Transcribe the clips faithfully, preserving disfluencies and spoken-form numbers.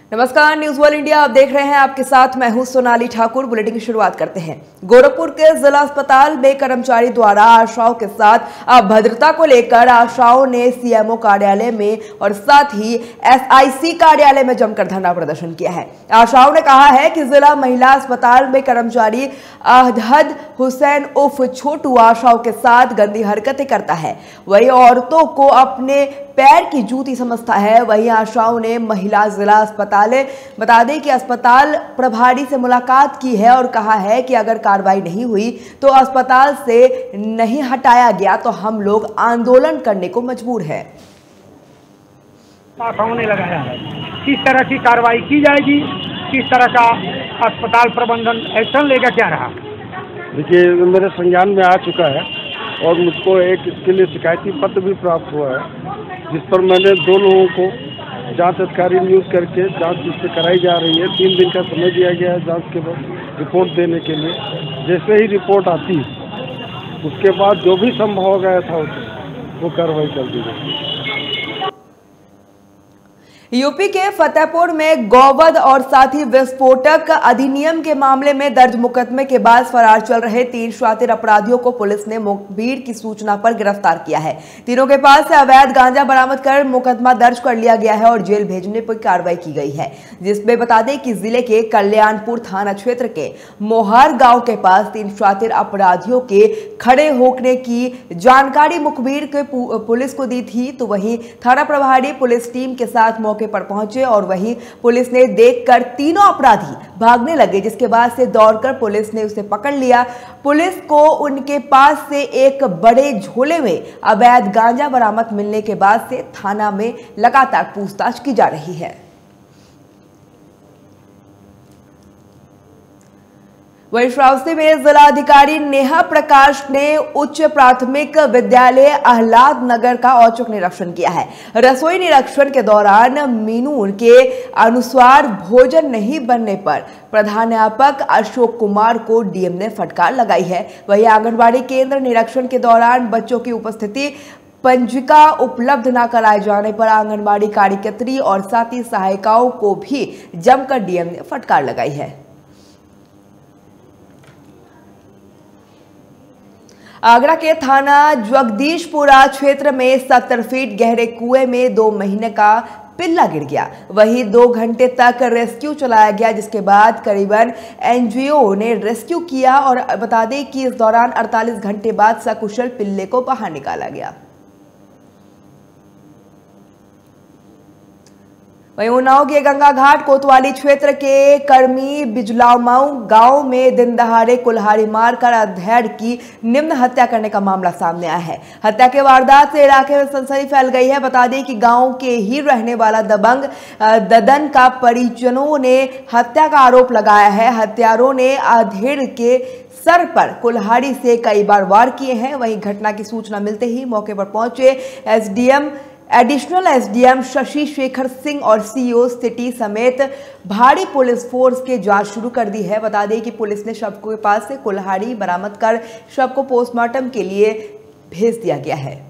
नमस्कार, news world India आप देख रहे हैं। आपके साथ मैं हूं सोनाली ठाकुर। बुलेटिन की शुरुआत करते हैं। गोरखपुर के जिला अस्पताल में कर्मचारी द्वारा आशाओं के साथ अभद्रता को लेकर आशाओं ने सीएमओ कार्यालय में और साथ ही एसआईसी कार्यालय में जमकर धरना प्रदर्शन किया है। आशाओं ने कहा है कि जिला महिला अस्पताल में कर्मचारी अहद हुसैन उर्फ छोटू आशाओं के साथ गंदी हरकतें करता है, वही औरतों को अपने पैर की जूती समझता है। वहीं आशाओं ने महिला जिला अस्पताल बता दें कि अस्पताल प्रभारी से मुलाकात की है और कहा है कि अगर कार्रवाई नहीं हुई तो अस्पताल से नहीं हटाया गया तो हम लोग आंदोलन करने को मजबूर है। आशाओं ने लगाया है, किस तरह की कार्रवाई की जाएगी, किस तरह का अस्पताल प्रबंधन एक्शन लेगा, क्या रहा? देखिए, मेरे संज्ञान में आ चुका है और मुझको एक इसके लिए शिकायती पत्र भी प्राप्त हुआ है, जिस पर मैंने दो लोगों को जांच अधिकारी नियुक्त करके जांच जिससे कराई जा रही है। तीन दिन का समय दिया गया है जांच के बाद रिपोर्ट देने के लिए। जैसे ही रिपोर्ट आती है उसके बाद जो भी संभव हो गया था वो कार्रवाई कर दी गई। यूपी के फतेहपुर में गौवध और साथ ही विस्फोटक अधिनियम के मामले में दर्ज मुकदमे के बाद फरार चल रहे तीन शातिर अपराधियों को पुलिस ने मुखबिर की सूचना पर गिरफ्तार किया है। तीनों के पास से अवैध गांजा बरामद कर मुकदमा दर्ज कर लिया गया है और जेल भेजने पर कार्रवाई की गई है, जिसमें बता दें कि जिले के कल्याणपुर थाना क्षेत्र के मोहर गांव के पास तीन शातिर अपराधियों के खड़े होने की जानकारी मुखबिर के पुलिस को दी थी। तो वहीं थाना प्रभारी पुलिस टीम के साथ मौके पर पहुंचे और वहीं पुलिस ने देखकर तीनों अपराधी भागने लगे, जिसके बाद से दौड़कर पुलिस ने उसे पकड़ लिया। पुलिस को उनके पास से एक बड़े झोले में अवैध गांजा बरामद मिलने के बाद से थाना में लगातार पूछताछ की जा रही है। वहीं श्रावस्ती में जिलाधिकारी नेहा प्रकाश ने उच्च प्राथमिक विद्यालय आह्लाद नगर का औचक निरीक्षण किया है। रसोई निरीक्षण के दौरान मीनू के अनुसार भोजन नहीं बनने पर प्रधानाध्यापक अशोक कुमार को डीएम ने फटकार लगाई है। वहीं आंगनबाड़ी केंद्र निरीक्षण के दौरान बच्चों की उपस्थिति पंजिका उपलब्ध न कराए जाने पर आंगनबाड़ी कार्यकर्त्री और साथी सहायिकाओं को भी जमकर डीएम ने फटकार लगाई है। आगरा के थाना जगदीशपुरा क्षेत्र में सत्तर फीट गहरे कुएं में दो महीने का पिल्ला गिर गया। वहीं दो घंटे तक रेस्क्यू चलाया गया, जिसके बाद करीबन एनजीओ ने रेस्क्यू किया और बता दें कि इस दौरान अड़तालीस घंटे बाद सकुशल पिल्ले को बाहर निकाला गया। वहीं उन्नाव के गंगा घाट कोतवाली क्षेत्र के कर्मी बिजलामाऊ गांव में दिन दहाड़े कुल्हाड़ी मारकर अधेड़ की निम्न हत्या करने का मामला सामने आया है। हत्या के वारदात से इलाके में सनसनी फैल गई है। बता दें कि गांव के ही रहने वाला दबंग ददन का परिजनों ने हत्या का आरोप लगाया है। हत्यारों ने अधेड़ के सर पर कुल्हाड़ी से कई बार वार किए हैं। वहीं घटना की सूचना मिलते ही मौके पर पहुंचे SDM additional SDM Shashi Shekhar Singh और सीईओ सिटी समेत भारी पुलिस फोर्स के जांच शुरू कर दी है। बता दें कि पुलिस ने शव के पास से कुल्हाड़ी बरामद कर शव को पोस्टमार्टम के लिए भेज दिया गया है।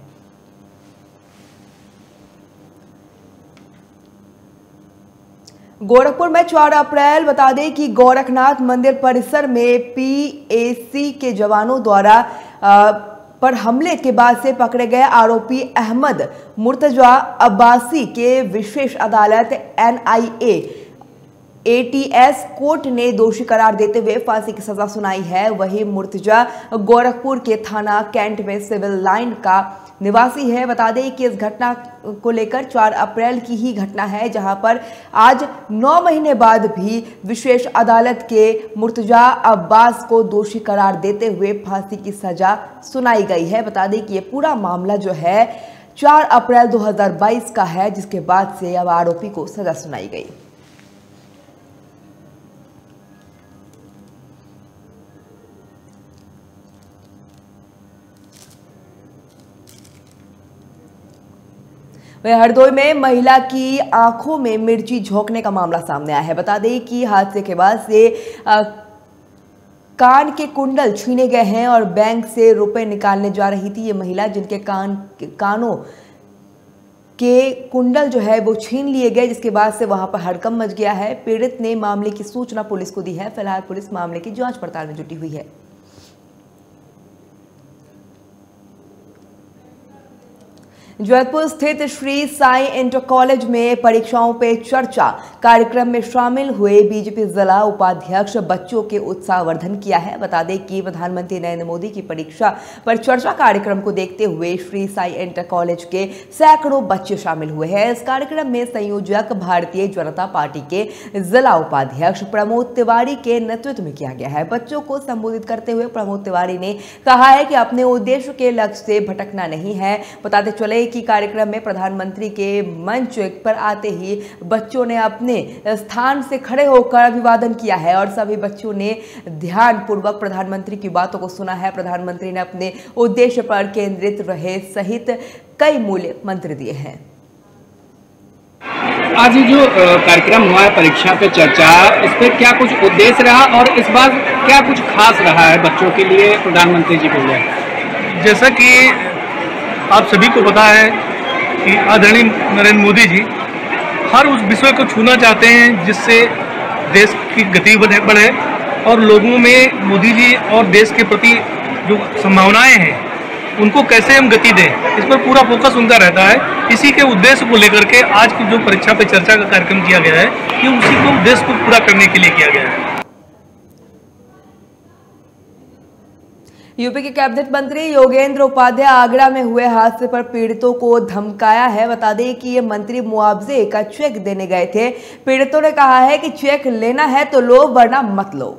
गोरखपुर में चार अप्रैल बता दें कि गोरखनाथ मंदिर परिसर में पीएसी के जवानों द्वारा आ, पर हमले के बाद से पकड़े गए आरोपी अहमद मुर्तजा अब्बासी के विशेष अदालत एनआईए एटीएस कोर्ट ने दोषी करार देते हुए फांसी की सजा सुनाई है। वहीं मुर्तजा गोरखपुर के थाना कैंट में सिविल लाइन का निवासी है। बता दें कि इस घटना को लेकर चार अप्रैल की ही घटना है, जहां पर आज नौ महीने बाद भी विशेष अदालत के मुर्तजा अब्बास को दोषी करार देते हुए फांसी की सजा सुनाई गई है। बता दें कि ये पूरा मामला जो है चार अप्रैल दो हज़ार बाईस का है, जिसके बाद से अब आरोपी को सजा सुनाई गई। वहीं हरदोई में महिला की आंखों में मिर्ची झोंकने का मामला सामने आया है। बता दें कि हादसे के बाद से आ, कान के कुंडल छीने गए हैं और बैंक से रुपए निकालने जा रही थी ये महिला, जिनके कान कानों के कुंडल जो है वो छीन लिए गए, जिसके बाद से वहां पर हड़कंप मच गया है। पीड़ित ने मामले की सूचना पुलिस को दी है। फिलहाल पुलिस मामले की जांच पड़ताल में जुटी हुई है। जयपुर स्थित श्री साई इंटर कॉलेज में परीक्षाओं पे चर्चा कार्यक्रम में शामिल हुए बीजेपी जिला उपाध्यक्ष बच्चों के उत्साहवर्धन किया है। बता दें कि प्रधानमंत्री नरेंद्र मोदी की परीक्षा पर चर्चा कार्यक्रम को देखते हुए श्री साई इंटर कॉलेज के सैकड़ों बच्चे शामिल हुए हैं। इस कार्यक्रम में संयोजक भारतीय जनता पार्टी के जिला उपाध्यक्ष प्रमोद तिवारी के नेतृत्व में किया गया है। बच्चों को संबोधित करते हुए प्रमोद तिवारी ने कहा है कि अपने उद्देश्य के लक्ष्य से भटकना नहीं है। बताते चले कि कार्यक्रम में प्रधानमंत्री के मंच पर आते ही बच्चों ने अपने स्थान से खड़े होकर अभिवादन किया है और सभी बच्चों ने ध्यानपूर्वक प्रधानमंत्री की बातों को सुना है। प्रधानमंत्री ने अपने उद्देश्य पर केंद्रित रहे सहित कई मूल्य मंत्र दिए हैं। आज जो कार्यक्रम हुआ है परीक्षा पे चर्चा, इस पर क्या कुछ उद्देश्य रहा और इस बार क्या कुछ खास रहा है बच्चों के लिए प्रधानमंत्री जी के लिए? जैसा कि आप सभी को पता है कि आदरणीय नरेंद्र मोदी जी हर उस विषय को छूना चाहते हैं जिससे देश की गति बढ़े और लोगों में मोदी जी और देश के प्रति जो संभावनाएं हैं उनको कैसे हम गति दें, इस पर पूरा फोकस उनका रहता है। इसी के उद्देश्य को लेकर के आज की जो परीक्षा पे चर्चा का कार्यक्रम किया गया है, ये उसी को उद्देश्य को पूरा करने के लिए किया गया है। यूपी के कैबिनेट मंत्री योगेंद्र उपाध्याय आगरा में हुए हादसे पर पीड़ितों को धमकाया है। बता दें कि ये मंत्री मुआवजे का चेक देने गए थे। पीड़ितों ने कहा है कि चेक लेना है तो लो, वरना मत लो।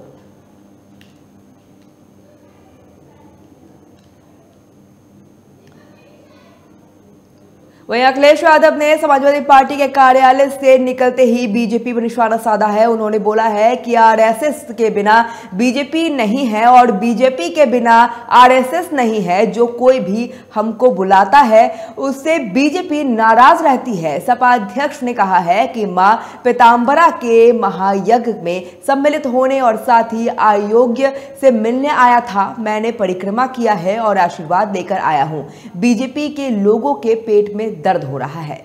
वहीं अखिलेश यादव ने समाजवादी पार्टी के कार्यालय से निकलते ही बीजेपी पर निशाना साधा है। उन्होंने बोला है कि आरएसएस के बिना बीजेपी नहीं है और बीजेपी के बिना आरएसएस नहीं है। जो कोई भी हमको बुलाता है उससे बीजेपी नाराज रहती है। सपा अध्यक्ष ने कहा है कि मां पीताम्बरा के महायज्ञ में सम्मिलित होने और साथ ही अयोग्य से मिलने आया था। मैंने परिक्रमा किया है और आशीर्वाद लेकर आया हूं। बीजेपी के लोगों के पेट में दर्द हो रहा है।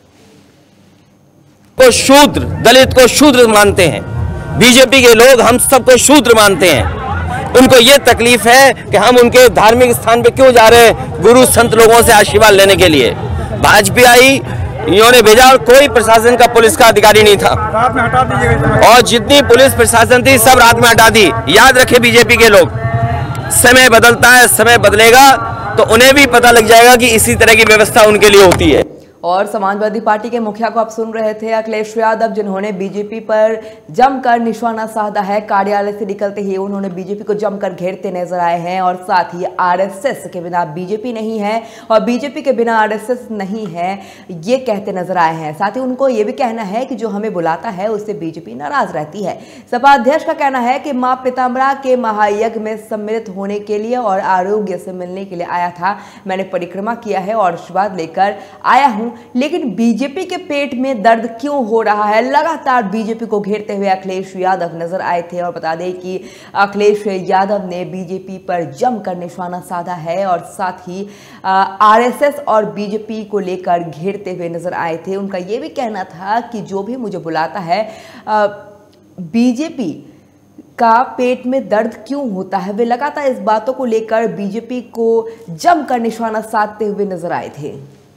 को शूद्र, दलित को शूद्र मानते हैं। बीजेपी के लोग हम सबको शूद्र मानते हैं। उनको ये तकलीफ है कि हम उनके धार्मिक स्थान पे क्यों जा रहे हैं, गुरु संत लोगों से आशीर्वाद लेने के लिए। भाजपा आई, इन्होंने भेजा और कोई प्रशासन का पुलिस का अधिकारी नहीं था रात में हटा दीजिएगा। और जितनी पुलिस प्रशासन थी सब रात में हटा दी। याद रखे बीजेपी के लोग, समय बदलता है, समय बदलेगा तो उन्हें भी पता लग जाएगा कि इसी तरह की व्यवस्था उनके लिए होती है। और समाजवादी पार्टी के मुखिया को आप सुन रहे थे, अखिलेश यादव, जिन्होंने बीजेपी पर जमकर निशाना साधा है। कार्यालय से निकलते ही उन्होंने बीजेपी को जमकर घेरते नजर आए हैं और साथ ही आरएसएस के बिना बीजेपी नहीं है और बीजेपी के बिना आरएसएस नहीं है, ये कहते नजर आए हैं। साथ ही उनको ये भी कहना है कि जो हमें बुलाता है उससे बीजेपी नाराज रहती है। सपा अध्यक्ष का कहना है कि मां पीताम्बरा के महायज्ञ में सम्मिलित होने के लिए और आरोग्य से मिलने के लिए आया था। मैंने परिक्रमा किया है और आशीर्वाद लेकर आया हूं। लेकिन बीजेपी के पेट में दर्द क्यों हो रहा है? लगातार बीजेपी को घेरते हुए अखिलेश यादव नजर आए थे। और बता दें कि अखिलेश यादव ने बीजेपी पर जमकर निशाना साधा है और साथ ही आरएसएस और बीजेपी को लेकर घेरते हुए नजर आए थे। उनका यह भी कहना था कि जो भी मुझे बुलाता है, बीजेपी का पेट में दर्द क्यों होता है। वे लगातार इस बातों को लेकर बीजेपी को जमकर निशाना साधते हुए नजर आए थे।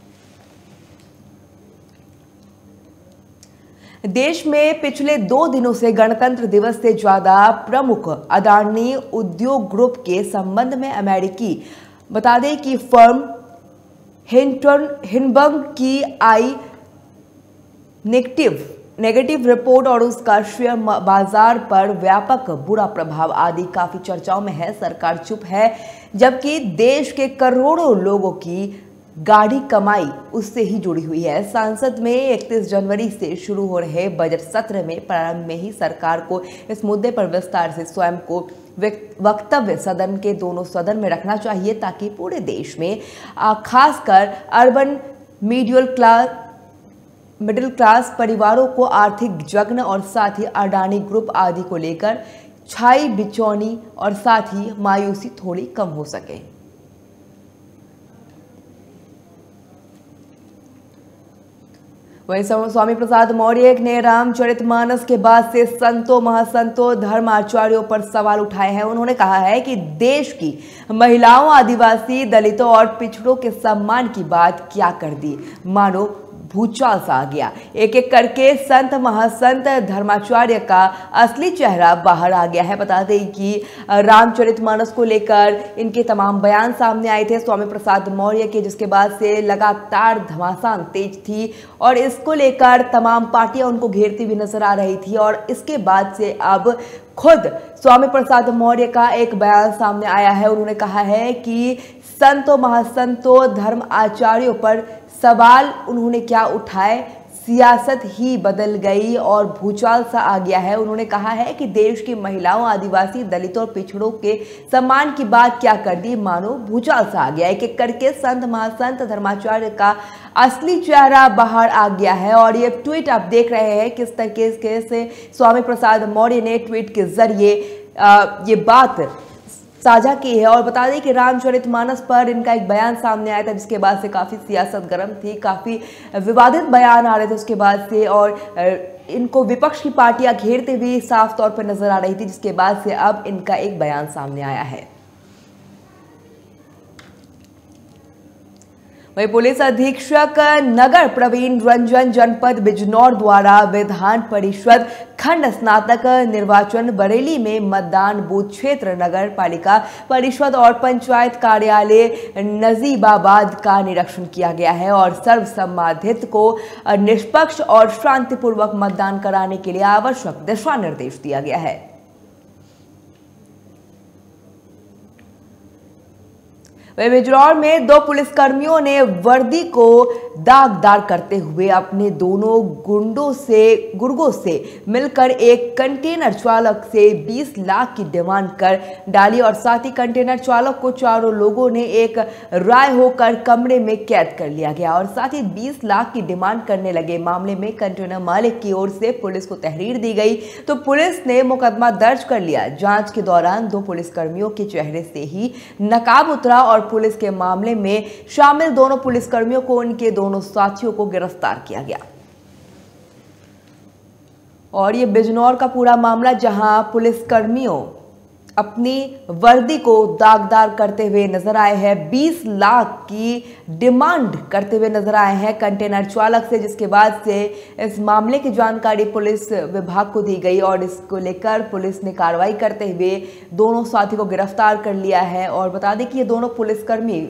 देश में पिछले दो दिनों से गणतंत्र दिवस से ज्यादा प्रमुख अदानी उद्योग ग्रुप के संबंध में अमेरिकी बता दें कि फर्म हिंटन हिंडबर्ग की आई नेगेटिव नेगेटिव रिपोर्ट और उसका शेयर बाजार पर व्यापक बुरा प्रभाव आदि काफी चर्चाओं में है। सरकार चुप है, जबकि देश के करोड़ों लोगों की गाढ़ी कमाई उससे ही जुड़ी हुई है। संसद में इकतीस जनवरी से शुरू हो रहे बजट सत्र में प्रारंभ में ही सरकार को इस मुद्दे पर विस्तार से स्वयं को वक्तव्य सदन के दोनों सदन में रखना चाहिए, ताकि पूरे देश में खासकर urban middle class middle class परिवारों को आर्थिक जग्न और साथ ही अडानी ग्रुप आदि को लेकर छाई बिचौनी और साथ ही मायूसी थोड़ी कम हो सके। वहीं स्वामी प्रसाद मौर्य ने रामचरितमानस के बाद से संतों, महासंतों, धर्माचार्यों पर सवाल उठाए हैं। उन्होंने कहा है कि देश की महिलाओं, आदिवासी, दलितों और पिछड़ों के सम्मान की बात क्या कर दी, मानो भूचाल सा आ गया। एक एक करके संत, महासंत, धर्माचार्य का असली चेहरा बाहर आ गया है। बता दें कि रामचरितमानस को लेकर इनके तमाम बयान सामने आए थे स्वामी प्रसाद मौर्य के, जिसके बाद से लगातार घमासान तेज थी और इसको लेकर तमाम पार्टियां उनको घेरती हुई नजर आ रही थी। और इसके बाद से अब खुद स्वामी प्रसाद मौर्य का एक बयान सामने आया है। उन्होंने कहा है कि संतों, महासंतों, धर्म आचार्यों पर सवाल उन्होंने क्या उठाए, सियासत ही बदल गई और भूचाल सा आ गया है। उन्होंने कहा है कि देश की महिलाओं, आदिवासी, दलितों और पिछड़ों के सम्मान की बात क्या कर दी, मानो भूचाल सा आ गया। एक एक करके संत, महासंत, धर्माचार्य का असली चेहरा बाहर आ गया है। और ये ट्वीट आप देख रहे हैं किस तरीके से स्वामी प्रसाद मौर्य ने ट्वीट के जरिए ये बात साझा की है। और बता दें कि रामचरितमानस पर इनका एक बयान सामने आया था, जिसके बाद से काफ़ी सियासत गर्म थी, काफ़ी विवादित बयान आ रहे थे उसके बाद से, और इनको विपक्ष की पार्टियां घेरते हुए साफ तौर पर नजर आ रही थी, जिसके बाद से अब इनका एक बयान सामने आया है। वहीं पुलिस अधीक्षक नगर प्रवीण रंजन जनपद बिजनौर द्वारा विधान परिषद खंड स्नातक निर्वाचन बरेली में मतदान बूथ क्षेत्र, नगर पालिका परिषद और पंचायत कार्यालय नजीबाबाद का निरीक्षण किया गया है और सर्वसम्मानित को निष्पक्ष और शांतिपूर्वक मतदान कराने के लिए आवश्यक दिशा निर्देश दिया गया है। बिजनौर में दो पुलिसकर्मियों ने वर्दी को दागदार करते हुए अपने दोनों गुंडों से गुर्गों से मिलकर एक कंटेनर चालक से बीस लाख की डिमांड कर डाली और साथ ही कंटेनर चालक को चारों लोगों ने एक राय होकर कमरे में कैद कर लिया गया और साथ ही बीस लाख की डिमांड करने लगे। मामले में कंटेनर मालिक की ओर से पुलिस को तहरीर दी गई तो पुलिस ने मुकदमा दर्ज कर लिया। जांच के दौरान दो पुलिसकर्मियों के चेहरे से ही नकाब उतरा और पुलिस के मामले में शामिल दोनों पुलिसकर्मियों को उनके दोनों साथियों को गिरफ्तार किया गया। और ये बिजनौर का पूरा मामला, जहां पुलिसकर्मियों अपनी वर्दी को दागदार करते हुए नजर आए हैं, बीस लाख की डिमांड करते हुए नजर आए हैं कंटेनर चालक से, जिसके बाद से इस मामले की जानकारी पुलिस विभाग को दी गई और इसको लेकर पुलिस ने कार्रवाई करते हुए दोनों साथी को गिरफ्तार कर लिया है। और बता दें कि ये दोनों पुलिसकर्मी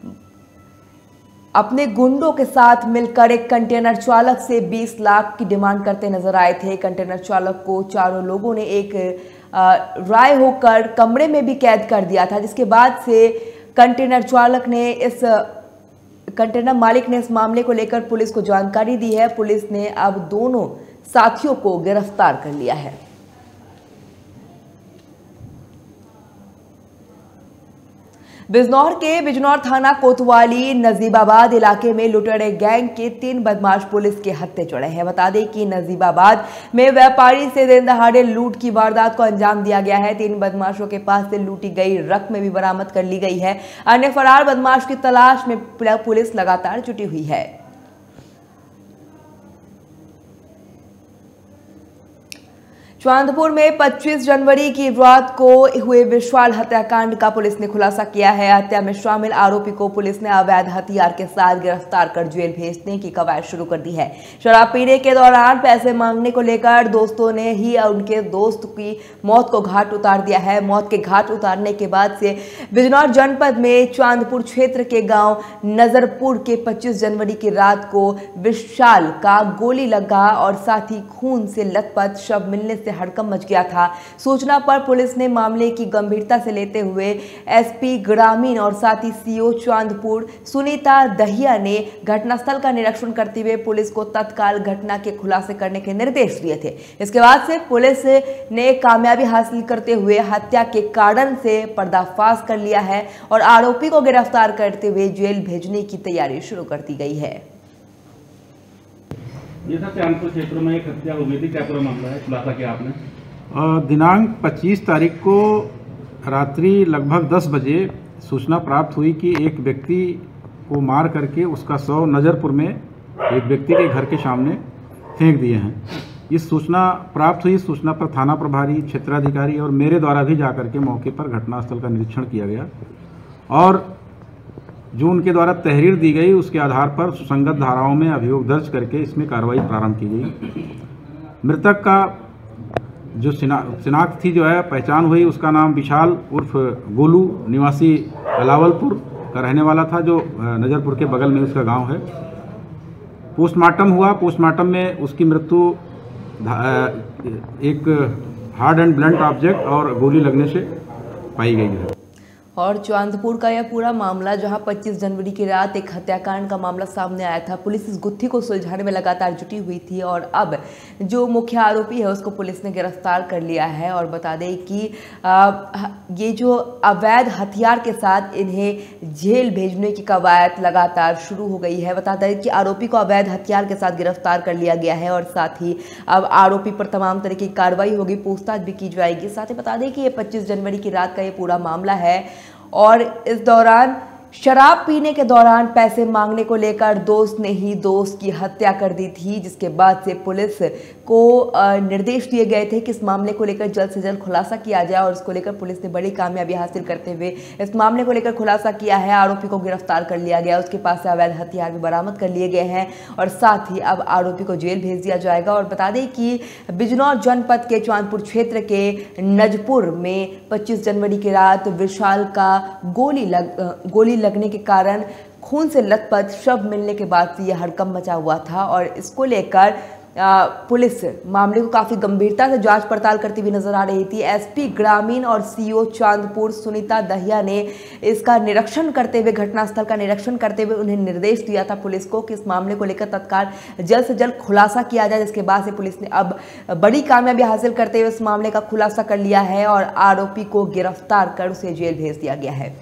अपने गुंडों के साथ मिलकर एक कंटेनर चालक से बीस लाख की डिमांड करते नजर आए थे। कंटेनर चालक को चारों लोगों ने एक राय होकर कमरे में भी कैद कर दिया था, जिसके बाद से कंटेनर चालक ने इस कंटेनर मालिक ने इस मामले को लेकर पुलिस को जानकारी दी है। पुलिस ने अब दोनों साथियों को गिरफ्तार कर लिया है। बिजनौर के बिजनौर थाना कोतवाली नजीबाबाद इलाके में लुटेरे गैंग के तीन बदमाश पुलिस के हत्थे चढ़े हैं। बता दें कि नजीबाबाद में व्यापारी से दिन दहाड़े लूट की वारदात को अंजाम दिया गया है। तीन बदमाशों के पास से लूटी गई रकम भी बरामद कर ली गई है। अन्य फरार बदमाश की तलाश में पुलिस लगातार जुटी हुई है। चांदपुर में पच्चीस जनवरी की रात को हुए विशाल हत्याकांड का पुलिस ने खुलासा किया है। हत्या में शामिल आरोपी को पुलिस ने अवैध हथियार के साथ गिरफ्तार कर जेल भेजने की कवायद शुरू कर दी है। शराब पीने के दौरान पैसे मांगने को लेकर दोस्तों ने ही उनके दोस्त की मौत को घाट उतार दिया है। मौत के घाट उतारने के बाद से बिजनौर जनपद में चांदपुर क्षेत्र के गांव नजरपुर के पच्चीस जनवरी की रात को विशाल का गोली लगा और साथ ही खून से लथपथ शव मिलने से हड़कंप मच गया था। सूचना पर पुलिस ने मामले की गंभीरता से लेते हुए एसपी ग्रामीण और साथ ही सीओ चांदपुर सुनीता दहिया ने घटनास्थल का निरीक्षण करते हुए पुलिस को तत्काल घटना के खुलासे करने के निर्देश दिए थे। इसके बाद से पुलिस ने कामयाबी हासिल करते हुए हत्या के कारण से पर्दाफाश कर लिया है और आरोपी को गिरफ्तार करते हुए जेल भेजने की तैयारी शुरू कर दी गई है। ये सर चांदपुर क्षेत्र में एक हत्या हो गई थी, क्या पूरा मामला है, खुलासा किया आपने? दिनांक पच्चीस तारीख को रात्रि लगभग दस बजे सूचना प्राप्त हुई कि एक व्यक्ति को मार करके उसका शव नज़रपुर में एक व्यक्ति के घर के सामने फेंक दिए हैं। इस सूचना प्राप्त हुई, सूचना पर थाना प्रभारी, क्षेत्राधिकारी और मेरे द्वारा भी जाकर के मौके पर घटनास्थल का निरीक्षण किया गया और जो उनके द्वारा तहरीर दी गई उसके आधार पर सुसंगत धाराओं में अभियोग दर्ज करके इसमें कार्रवाई प्रारंभ की गई। मृतक का जो शिनाख्त थी जो है पहचान हुई, उसका नाम विशाल उर्फ गोलू निवासी अलावलपुर का रहने वाला था, जो नजरपुर के बगल में उसका गांव है। पोस्टमार्टम हुआ। पोस्टमार्टम में उसकी मृत्यु एक हार्ड एंड ब्लंट ऑब्जेक्ट और गोली लगने से पाई गई है। और चांदपुर का यह पूरा मामला, जहां पच्चीस जनवरी की रात एक हत्याकांड का मामला सामने आया था। पुलिस इस गुत्थी को सुलझाने में लगातार जुटी हुई थी और अब जो मुख्य आरोपी है उसको पुलिस ने गिरफ्तार कर लिया है। और बता दें कि आ, ये जो अवैध हथियार के साथ इन्हें जेल भेजने की कवायद लगातार शुरू हो गई है। बता दें कि आरोपी को अवैध हथियार के साथ गिरफ्तार कर लिया गया है और साथ ही अब आरोपी पर तमाम तरह की कार्रवाई होगी, पूछताछ भी की जाएगी। साथ ही बता दें कि ये पच्चीस जनवरी की रात का ये पूरा मामला है और इस दौरान शराब पीने के दौरान पैसे मांगने को लेकर दोस्त ने ही दोस्त की हत्या कर दी थी, जिसके बाद से पुलिस को निर्देश दिए गए थे कि इस मामले को लेकर जल्द से जल्द खुलासा किया जाए और इसको लेकर पुलिस ने बड़ी कामयाबी हासिल करते हुए इस मामले को लेकर खुलासा किया है। आरोपी को गिरफ्तार कर लिया गया, उसके पास से अवैध हथियार भी बरामद कर लिए गए हैं और साथ ही अब आरोपी को जेल भेज दिया जाएगा। और बता दें कि बिजनौर जनपद के चांदपुर क्षेत्र के नजपुर में पच्चीस जनवरी की रात विशाल का गोली लग गोली लगने के कारण खून से लथपथ शव मिलने के बाद से यह हड़कंप मचा हुआ था और इसको लेकर पुलिस मामले को काफी गंभीरता से जांच पड़ताल करती हुई नजर आ रही थी। एसपी ग्रामीण और सीओ चांदपुर सुनीता दहिया ने इसका निरीक्षण करते हुए घटनास्थल का निरीक्षण करते हुए उन्हें निर्देश दिया था पुलिस को कि इस मामले को लेकर तत्काल जल्द से जल्द खुलासा किया जाए, जिसके बाद से पुलिस ने अब बड़ी कामयाबी हासिल करते हुए इस मामले का खुलासा कर लिया है और आरोपी को गिरफ्तार कर उसे जेल भेज दिया गया है।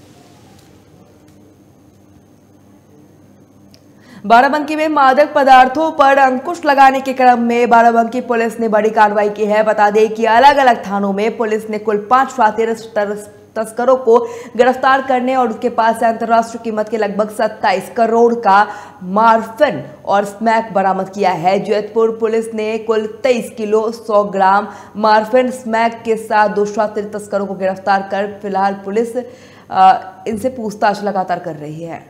बाराबंकी में मादक पदार्थों पर अंकुश लगाने के क्रम में बाराबंकी पुलिस ने बड़ी कार्रवाई की है। बता दें कि अलग अलग थानों में पुलिस ने कुल पांच शातिर तस्करों को गिरफ्तार करने और उसके पास से अंतर्राष्ट्रीय कीमत के लगभग सत्ताईस करोड़ का मार्फिन और स्मैक बरामद किया है। जैतपुर पुलिस ने कुल तेईस किलो सौ ग्राम मार्फिन स्मैक के साथ दो शातिर तस्करों को गिरफ्तार कर फिलहाल पुलिस इनसे पूछताछ लगातार कर रही है।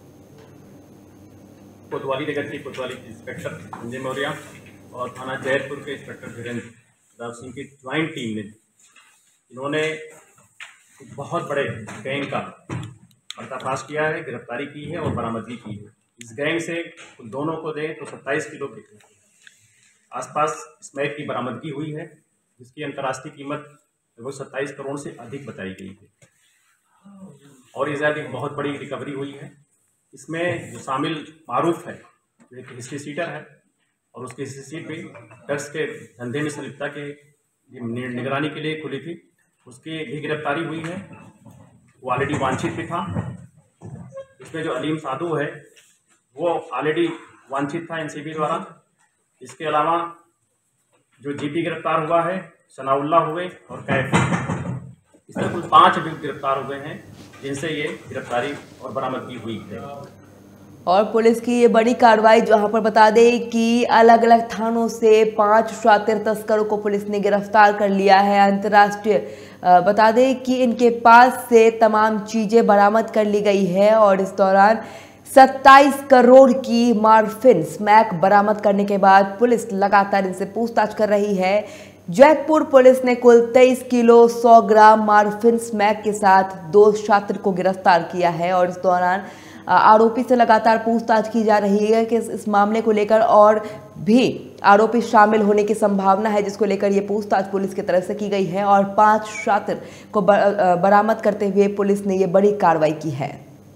कोतवाली नगर के कोतवाली इंस्पेक्टर संजय मौर्य और थाना जैतपुर के इंस्पेक्टर वीरेंद्र राव सिंह की ज्वाइंट टीम ने इन्होंने एक बहुत बड़े गैंग का पर्दाफाश किया है, गिरफ्तारी की है और बरामदगी की है। इस गैंग से दोनों को दें तो सत्ताईस किलो के आसपास स्मैक की बरामदगी हुई है, जिसकी अंतर्राष्ट्रीय कीमत लगभग सत्ताईस करोड़ से अधिक बताई गई है और ये ज़्यादा एक बहुत बड़ी रिकवरी हुई है। इसमें जो शामिल मारूफ है, जो एक हिस्ट्री सीटर है और उसकी हिस्ट्री सीट भी ड्रग्स के धंधे में संलिप्तता के निगरानी के लिए खुली थी, उसकी भी गिरफ्तारी हुई है। वो ऑलरेडी वांछित भी था। इसमें जो अलीम साधु है वो ऑलरेडी वांछित था एनसीबी द्वारा। इसके अलावा जो जीपी गिरफ्तार हुआ है, सनाउल्ला हुए और कैफ, इसमें कुल पांच अभियुक्त गिरफ्तार हुए हैं, जिनसे ये गिरफ्तारी और बरामदगी हुई है। और पुलिस की ये बड़ी कार्रवाई, जहां पर बता दें कि अलग अलग थानों से पांच शातिर तस्करों को पुलिस ने गिरफ्तार कर लिया है। अंतर्राष्ट्रीय बता दें कि इनके पास से तमाम चीजें बरामद कर ली गई है और इस दौरान सत्ताईस करोड़ की मार्फिन स्मैक बरामद करने के बाद पुलिस लगातार इनसे पूछताछ कर रही है। जैतपुर पुलिस ने कुल तेईस किलो सौ ग्राम मार्फिन स्मैक के साथ दो शातिर को गिरफ्तार किया है और इस दौरान आरोपी से लगातार पूछताछ की जा रही है कि इस मामले को लेकर और भी आरोपी शामिल होने की संभावना है, जिसको लेकर ये पूछताछ पुलिस की तरफ से की गई है और पांच शातिर को बरामद करते हुए पुलिस ने ये बड़ी कार्रवाई की है।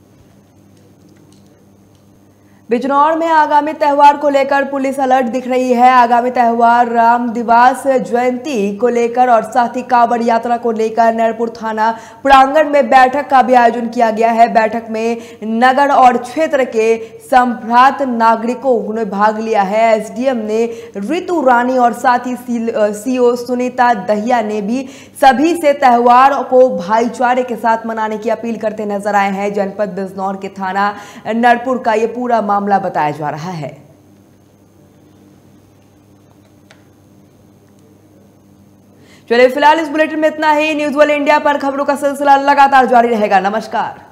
बिजनौर में आगामी त्यौहार को लेकर पुलिस अलर्ट दिख रही है। आगामी त्यौहार राम दिवस जयंती को लेकर और साथ ही कांवड़ यात्रा को लेकर नरपुर थाना प्रांगण में बैठक का भी आयोजन किया गया है। बैठक में नगर और क्षेत्र के संभ्रांत नागरिकों ने भाग लिया है। एसडीएम ने ऋतु रानी और साथ ही सीओ सुनीता दहिया ने भी सभी से त्यौहार को भाईचारे के साथ मनाने की अपील करते नजर आए हैं। जनपद बिजनौर के थाना नरपुर का ये पूरा मामला बताया जा रहा है। चलिए फिलहाल इस बुलेटिन में इतना ही। न्यूज वर्ल्ड इंडिया पर खबरों का सिलसिला लगातार जारी रहेगा। नमस्कार।